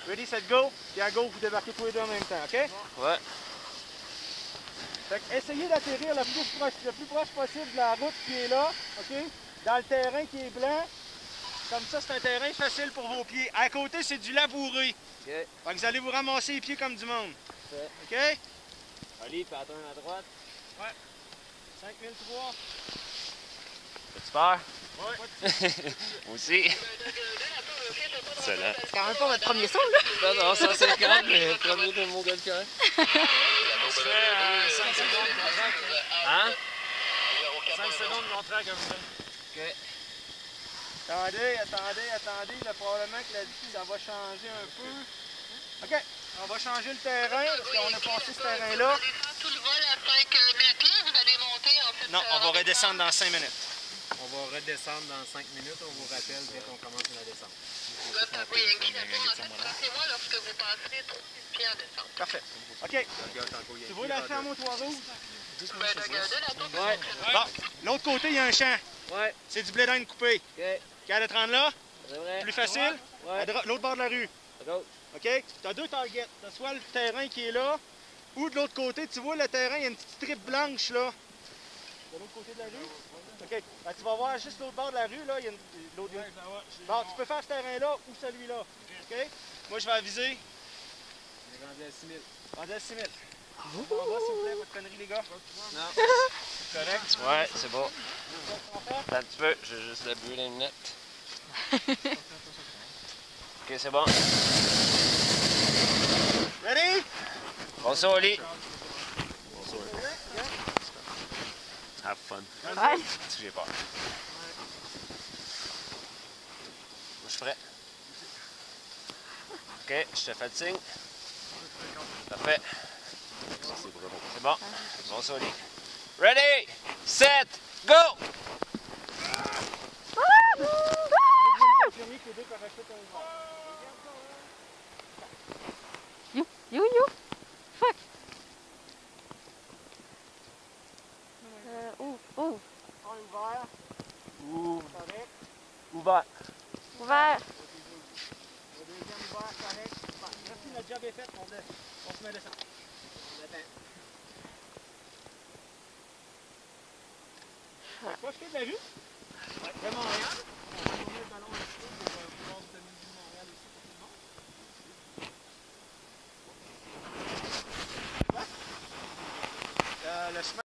Ready, set, go. Puis à go, vous débarquez tous les deux en même temps, OK? Ouais. Fait que essayez d'atterrir le plus proche possible de la route qui est là, OK? Dans le terrain qui est blanc. Comme ça, c'est un terrain facile pour vos pieds. À côté, c'est du labouré. OK. Fait que vous allez vous ramasser les pieds comme du monde. OK? Allez, pattern à droite. Ouais. 5003. As-tu peur? Ouais. Aussi. Excellent. C'est quand même pas votre premier saut, là. Non, 150, mais premier de mongolfière. On se fait 5 secondes de contrat. Hein? 5 secondes de contrat comme ça. OK. Attendez. Là, probablement que ça va changer un peu. OK. On va changer le terrain parce qu'on a passé ce terrain-là. Tout le vol à 5000 pieds, vous allez monter en fait. Non, on va redescendre dans 5 minutes. On va redescendre dans 5 minutes. On vous rappelle dès qu'on commence la descente. Oui, inclinaison, en fait, passez-moi lorsque vous passerez 3000 pieds en descente. Parfait. OK. Tu vois la ferme aux trois rouges? Regardez la porte. Ouais. Bon, l'autre côté, il y a un champ. Ouais. C'est du blé d'Inde coupé. OK. Capable de te rendre là? C'est vrai. Plus facile? Ouais. L'autre bord de la rue. Go. OK? Tu as deux targets. Tu as soit le terrain qui est là, ou de l'autre côté, tu vois le terrain, il y a une petite strip blanche là. De l'autre côté de la rue? OK. Ben, tu vas voir juste l'autre bord de la rue, là, il y a l'autre rue. Bon, tu peux faire ce terrain-là ou celui-là. OK? Moi, je vais aviser. On est rendu à 6000. Rendu à 6000. On va, s'il vous plaît, votre connerie, les gars. Non. C'est correct? Ouais, c'est bon. On fait? Attends un petit peu, j'ai juste la bulle une minute. OK, c'est bon. Ready? Bon saut au lit. Have fun. Ouais. Si j'ai peur. Moi, je suis prêt. OK, je te fais le signe. Parfait. C'est bon. Bon saut au lit. Ready, set, go! You. Fuck. Ouvre. Un ouvert. Correct. Ouvert. Ouvert. Le deuxième ouvert, correct. Bon, merci, notre job est fait. On se met descendre. Profitez de la vue. De Montréal. On va tourner le ballon un petit peu pour pouvoir vous donner une vue de Montréal aussi pour tout le monde. Le chemin